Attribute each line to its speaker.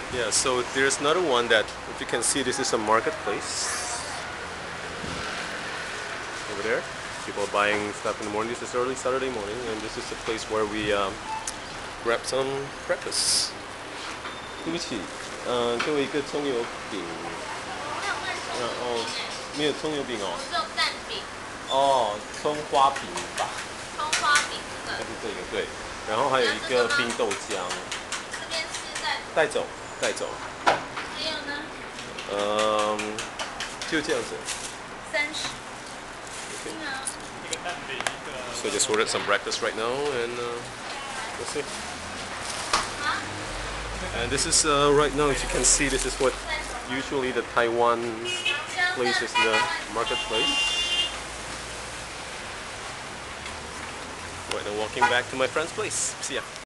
Speaker 1: Yeah, so there's another one that, if you can see, this is a marketplace over there. People are buying stuff in the morning. This is early Saturday morning, and this is a place where we grab some breakfast. 对不起，给我一个葱油饼，然后没有葱油饼哦。
Speaker 2: 只有蛋饼。
Speaker 1: 哦，葱花饼吧。
Speaker 2: 葱花饼这个。
Speaker 1: 就是这个对，然后还有一个冰豆浆。
Speaker 2: 这边是在。
Speaker 1: 带走，带走。
Speaker 2: 还有呢？
Speaker 1: 就这样子。
Speaker 2: 30。
Speaker 1: Okay.
Speaker 2: 一个蛋饼，一个。
Speaker 1: So I just ordered some breakfast right now, and we'll see. And this is right now, as you can see, this is what usually the Taiwan place is, the marketplace. Right now, walking back to my friend's place. See ya.